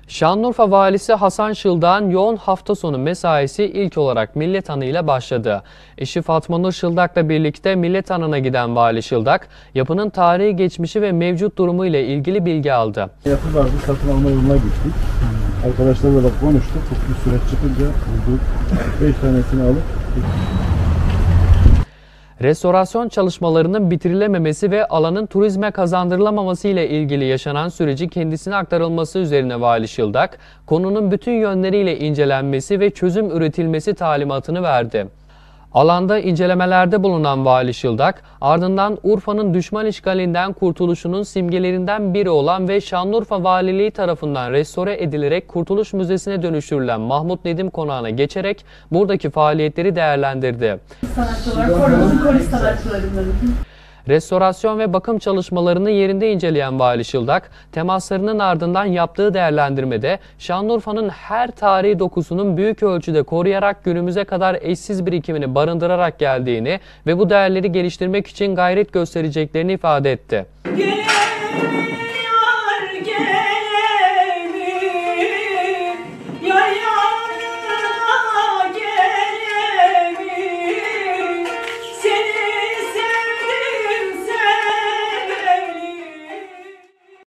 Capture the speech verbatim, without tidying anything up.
Şanlıurfa Valisi Hasan Şıldak'ın yoğun hafta sonu mesaisi ilk olarak Millet Anı ile başladı. Eşi Fatma Nur Şıldak'la birlikte Millet Anı'na giden Vali Şıldak, yapının tarihi geçmişi ve mevcut durumu ile ilgili bilgi aldı. Yapı vardı, satın alma yoluna gittik. Arkadaşlarla da konuştuk. Bu süreç çıkınca bulduk. Beş tanesini alıp Restorasyon çalışmalarının bitirilememesi ve alanın turizme kazandırılamaması ile ilgili yaşanan süreci kendisine aktarılması üzerine Vali Şıldak, konunun bütün yönleriyle incelenmesi ve çözüm üretilmesi talimatını verdi. Alanda incelemelerde bulunan Vali Şıldak, ardından Urfa'nın düşman işgalinden kurtuluşunun simgelerinden biri olan ve Şanlıurfa Valiliği tarafından restore edilerek Kurtuluş Müzesi'ne dönüştürülen Mahmut Nedim Konağı'na geçerek buradaki faaliyetleri değerlendirdi. Sanatçılar, Korumuzun polis sanatçılarından. Restorasyon ve bakım çalışmalarını yerinde inceleyen Vali Şıldak, temaslarının ardından yaptığı değerlendirmede Şanlıurfa'nın her tarihi dokusunun büyük ölçüde koruyarak günümüze kadar eşsiz birikimini barındırarak geldiğini ve bu değerleri geliştirmek için gayret göstereceklerini ifade etti.